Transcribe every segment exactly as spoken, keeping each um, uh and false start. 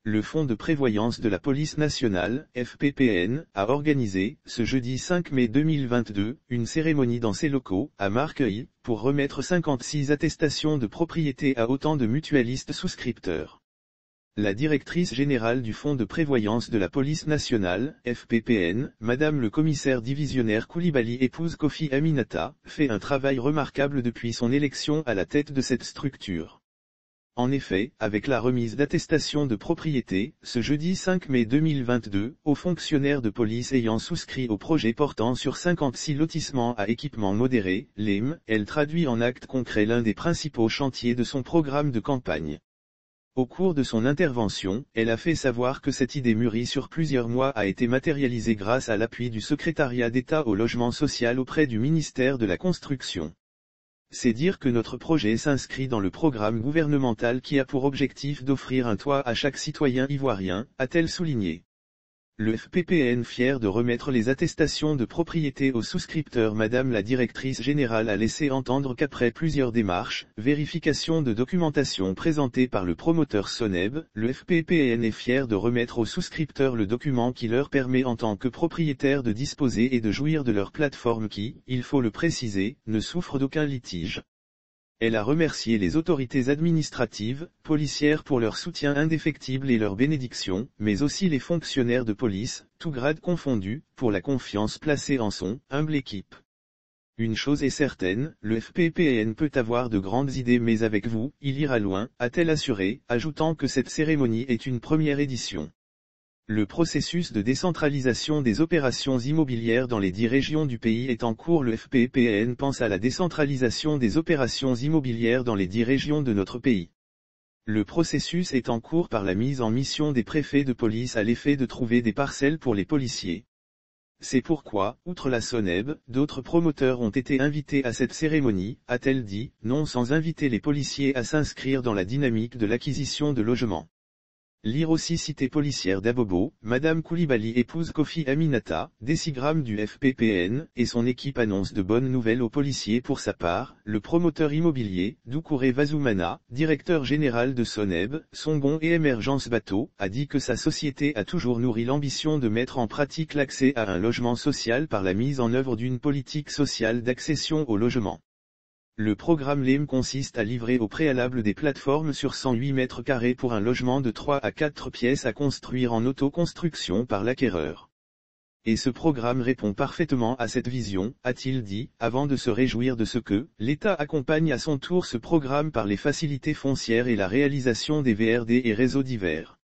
Le Fonds de prévoyance de la police nationale, F P P N, a organisé, ce jeudi cinq mai deux mille vingt-deux, une cérémonie dans ses locaux, à Marqueuil, pour remettre cinquante-six attestations de propriété à autant de mutualistes souscripteurs. La directrice générale du Fonds de prévoyance de la police nationale, F P P N, Madame le commissaire divisionnaire Koulibaly épouse Kofi Aminata, fait un travail remarquable depuis son élection à la tête de cette structure. En effet, avec la remise d'attestations de propriété, ce jeudi cinq mai deux mille vingt-deux, aux fonctionnaires de police ayant souscrit au projet portant sur cinquante-six lotissements à équipement modéré, l'E M, elle traduit en actes concrets l'un des principaux chantiers de son programme de campagne. Au cours de son intervention, elle a fait savoir que cette idée mûrie sur plusieurs mois a été matérialisée grâce à l'appui du secrétariat d'État au logement social auprès du ministère de la Construction. C'est dire que notre projet s'inscrit dans le programme gouvernemental qui a pour objectif d'offrir un toit à chaque citoyen ivoirien, a-t-elle souligné. Le F P P N fier de remettre les attestations de propriété aux souscripteurs. Madame la directrice générale a laissé entendre qu'après plusieurs démarches, vérification de documentation présentée par le promoteur Soneb, le F P P N est fier de remettre aux souscripteurs le document qui leur permet en tant que propriétaires de disposer et de jouir de leur plateforme qui, il faut le préciser, ne souffre d'aucun litige. Elle a remercié les autorités administratives, policières pour leur soutien indéfectible et leur bénédiction, mais aussi les fonctionnaires de police, tous grades confondus, pour la confiance placée en son humble équipe. Une chose est certaine, le F P P N peut avoir de grandes idées mais avec vous, il ira loin, a-t-elle assuré, ajoutant que cette cérémonie est une première édition. Le processus de décentralisation des opérations immobilières dans les dix régions du pays est en cours. Le F P P N pense à la décentralisation des opérations immobilières dans les dix régions de notre pays. Le processus est en cours par la mise en mission des préfets de police à l'effet de trouver des parcelles pour les policiers. C'est pourquoi, outre la Soneb, d'autres promoteurs ont été invités à cette cérémonie, a-t-elle dit, non sans inviter les policiers à s'inscrire dans la dynamique de l'acquisition de logements. Lire aussi cité policière d'Abobo, Madame Koulibaly épouse Kofi Aminata, décigramme du F P P N, et son équipe annonce de bonnes nouvelles aux policiers. Pour sa part, le promoteur immobilier, Doucouré Vazoumana, directeur général de Soneb, Songon et Émergence Bateau, a dit que sa société a toujours nourri l'ambition de mettre en pratique l'accès à un logement social par la mise en œuvre d'une politique sociale d'accession au logement. Le programme L E M consiste à livrer au préalable des plateformes sur cent huit mètres carrés pour un logement de trois à quatre pièces à construire en autoconstruction par l'acquéreur. Et ce programme répond parfaitement à cette vision, a-t-il dit, avant de se réjouir de ce que l'État accompagne à son tour ce programme par les facilités foncières et la réalisation des V R D et réseaux divers.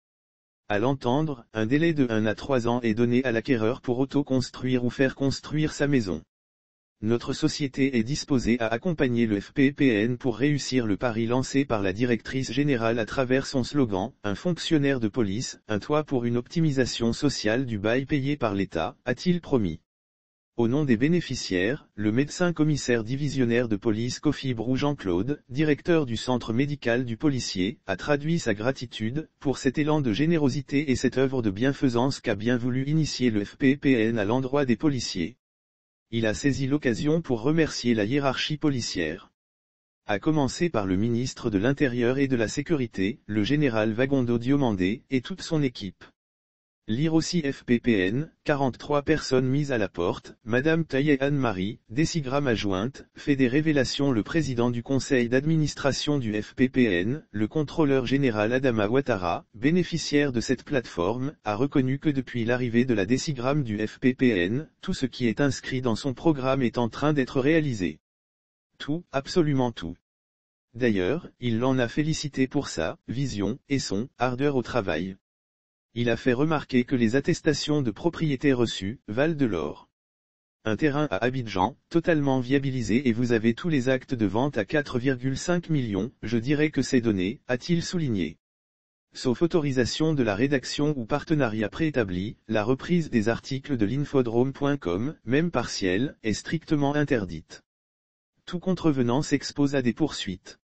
À l'entendre, un délai de un à trois ans est donné à l'acquéreur pour autoconstruire ou faire construire sa maison. Notre société est disposée à accompagner le F P P N pour réussir le pari lancé par la directrice générale à travers son slogan « Un fonctionnaire de police, un toit pour une optimisation sociale du bail payé par l'État », a-t-il promis. Au nom des bénéficiaires, le médecin commissaire divisionnaire de police Kofi Brou Jean-Claude, directeur du centre médical du policier, a traduit sa gratitude pour cet élan de générosité et cette œuvre de bienfaisance qu'a bien voulu initier le F P P N à l'endroit des policiers. Il a saisi l'occasion pour remercier la hiérarchie policière. À commencer par le ministre de l'Intérieur et de la Sécurité, le général Wagondo Diomandé, et toute son équipe. Lire aussi F P P N, quarante-trois personnes mises à la porte, Madame Taïe Anne-Marie, décigramme adjointe, fait des révélations. Le président du conseil d'administration du F P P N, le contrôleur général Adama Ouattara, bénéficiaire de cette plateforme, a reconnu que depuis l'arrivée de la décigramme du F P P N, tout ce qui est inscrit dans son programme est en train d'être réalisé. Tout, absolument tout. D'ailleurs, il l'en a félicité pour sa vision et son ardeur au travail. Il a fait remarquer que les attestations de propriété reçues valent de l'or. Un terrain à Abidjan, totalement viabilisé et vous avez tous les actes de vente à quatre virgule cinq millions, je dirais que c'est donné, a-t-il souligné. Sauf autorisation de la rédaction ou partenariat préétabli, la reprise des articles de l'infodrome point com, même partielle, est strictement interdite. Tout contrevenant s'expose à des poursuites.